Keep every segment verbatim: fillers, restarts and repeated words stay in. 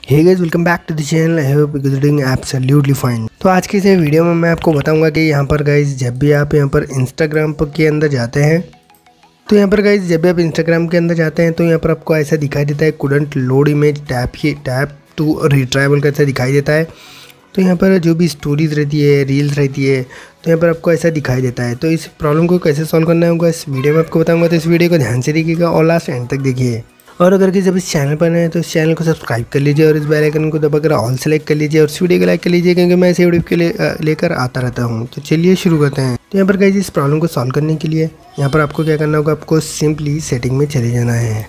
Hey guys, welcome back to the channel. I hope you are doing absolutely fine. तो आज की इस video में मैं आपको बताऊंगा कि यहाँ पर गाइस जब भी आप यहाँ पर इंस्टाग्राम के अंदर जाते हैं तो यहाँ पर गाइस जब भी आप इंस्टाग्राम के अंदर जाते हैं तो यहाँ पर आपको ऐसा दिखाई देता है कुडंट लोड इमेज टैप ही टैप टू रिट्राइवल का ऐसा दिखाई देता है। तो यहाँ पर जो भी स्टोरीज रहती है, रील्स रहती है, तो यहाँ पर आपको ऐसा दिखाई देता है। तो इस प्रॉब्लम को कैसे सॉल्व करना होगा इस वीडियो में आपको बताऊंगा। तो इस वीडियो को ध्यान से देखिएगा और लास्ट एंड तक देखिए। और अगर कि जब इस चैनल पर नए तो इस चैनल को सब्सक्राइब कर लीजिए और इस बेल आइकन को दबाकर ऑल सेलेक्ट कर लीजिए और इस वीडियो को लाइक कर लीजिए, क्योंकि मैं ऐसे वीडियो के लिए लेकर आता रहता हूँ। तो चलिए शुरू करते हैं। तो यहाँ पर गाइस इस प्रॉब्लम को सॉल्व करने के लिए यहाँ पर आपको क्या करना होगा, आपको सिंपली सेटिंग में चले जाना है।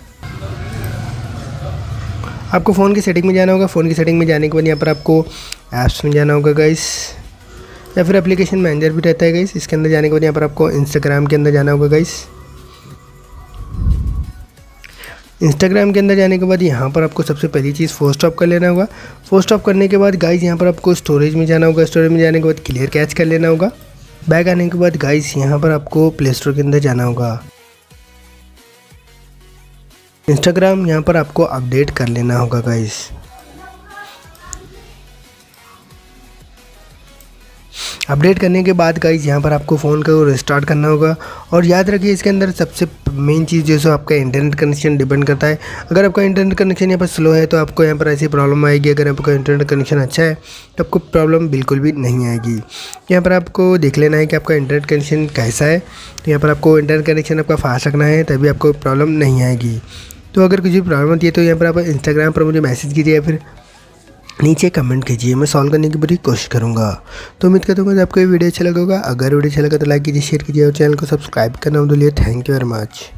आपको फ़ोन की सेटिंग में जाना होगा। फ़ोन की सेटिंग में जाने के बाद यहाँ पर आपको ऐप्स में जाना होगा गाइस, या फिर एप्लीकेशन मैनेजर भी रहता है गाइस। इसके अंदर जाने के बाद यहाँ पर आपको इंस्टाग्राम के अंदर जाना होगा गाइस। इंस्टाग्राम के अंदर जाने के बाद यहाँ पर आपको सबसे पहली चीज़ फोर्स स्टॉप कर लेना होगा। फोर्स स्टॉप करने के बाद गाइस यहाँ पर आपको स्टोरेज में जाना होगा। स्टोरेज में जाने के बाद क्लियर कैच कर लेना होगा। बैक आने के बाद गाइस यहाँ पर आपको प्ले स्टोर के अंदर जाना होगा। इंस्टाग्राम यहाँ पर आपको अपडेट कर लेना होगा गाइस। अपडेट करने के बाद गाइस यहाँ पर आपको फ़ोन को रिस्टार्ट करना होगा। और याद रखिए इसके अंदर सबसे मेन चीज़ जो है आपका इंटरनेट कनेक्शन डिपेंड करता है। अगर आपका इंटरनेट कनेक्शन यहाँ पर स्लो है तो आपको यहाँ पर ऐसी प्रॉब्लम आएगी। अगर आपका इंटरनेट कनेक्शन अच्छा है तो आपको प्रॉब्लम बिल्कुल भी नहीं आएगी। यहाँ पर आपको देख लेना है कि आपका इंटरनेट कनेक्शन कैसा है। तो यहाँ पर आपको इंटरनेट कनेक्शन आपका फास्ट रखना है, तभी आपको प्रॉब्लम नहीं आएगी। तो अगर कुछ भी प्रॉब्लम होती है तो यहाँ पर आप इंस्टाग्राम पर मुझे मैसेज कीजिए या फिर नीचे कमेंट कीजिए, मैं सॉल्व करने की पूरी कोशिश करूंगा। तो उम्मीद करता हूँ कि आपको ये वीडियो अच्छा लगा होगा। अगर वीडियो अच्छा लगा तो लाइक कीजिए, शेयर कीजिए और चैनल को सब्सक्राइब करना मत भूलिए। Thank you very much.